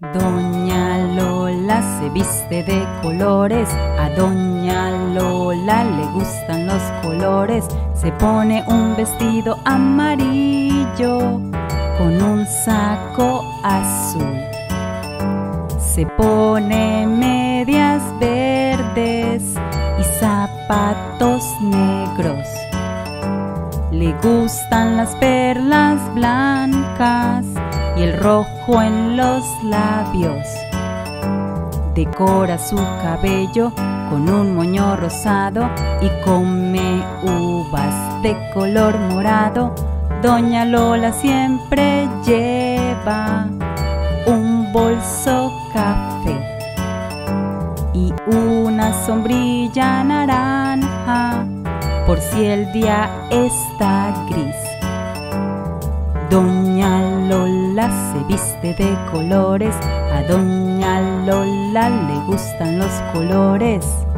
Doña Lola se viste de colores, a Doña Lola le gustan los colores. Se pone un vestido amarillo con un saco azul. Se pone medias verdes y zapatos negros. Le gustan las perlas blancas y el rojo en los labios. Decora su cabello con un moño rosado y come uvas de color morado. Doña Lola siempre lleva un bolso café y una sombrilla naranja por si el día está gris. Doña Lola se viste de colores, a Doña Lola le gustan los colores.